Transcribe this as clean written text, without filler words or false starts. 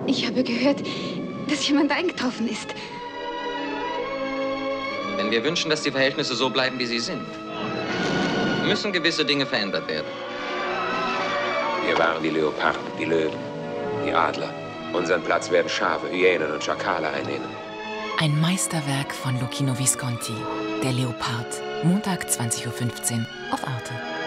Ich habe gehört, dass jemand eingetroffen ist. Wenn wir wünschen, dass die Verhältnisse so bleiben, wie sie sind, müssen gewisse Dinge verändert werden. Wir waren die Leoparden, die Löwen, die Adler. Unseren Platz werden Schafe, Hyänen und Schakale einnehmen. Ein Meisterwerk von Luchino Visconti, Der Leopard. Montag 20:15 Uhr auf Arte.